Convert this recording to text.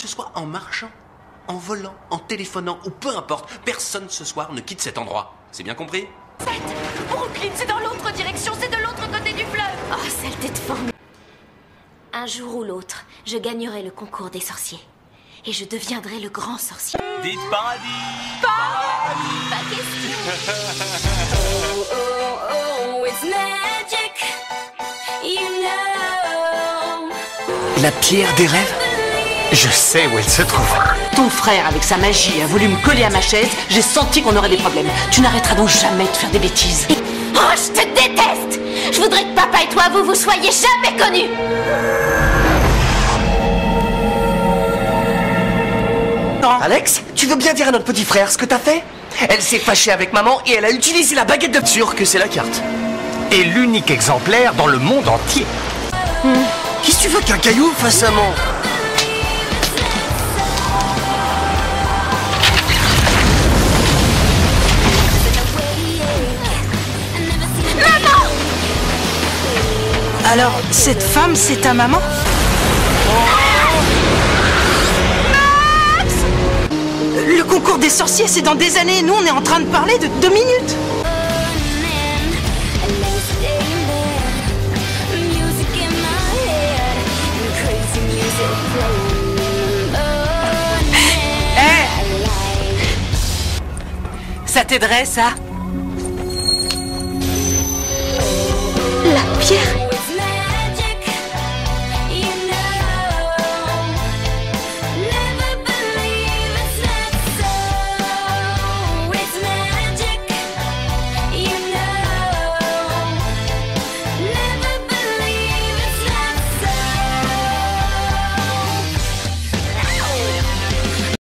Ce soit en marchant, en volant, en téléphonant ou peu importe, personne ce soir ne quitte cet endroit. C'est bien compris? Brooklyn, c'est dans l'autre direction, c'est de l'autre côté du fleuve. Oh, saleté de forme. Un jour ou l'autre, je gagnerai le concours des sorciers. Et je deviendrai le grand sorcier. Dites paradis! Paradis! Pas question. Oh, oh, oh, it's magic. You know. La pierre des rêves? Je sais où elle se trouve. Ton frère, avec sa magie, a voulu me coller à ma chaise. J'ai senti qu'on aurait des problèmes. Tu n'arrêteras donc jamais de faire des bêtises. Oh, je te déteste! Je voudrais que papa et toi, vous soyez jamais connus! Alex, tu veux bien dire à notre petit frère ce que t'as fait? Elle s'est fâchée avec maman et elle a utilisé la baguette de... Sûr que c'est la carte. Et l'unique exemplaire dans le monde entier. Qu'est-ce que tu veux qu'un caillou fasse un mont? Alors, cette femme, c'est ta maman? Max! Le concours des sorciers, c'est dans des années et nous, on est en train de parler de 2 minutes. Ça t'aiderait, ça? La pierre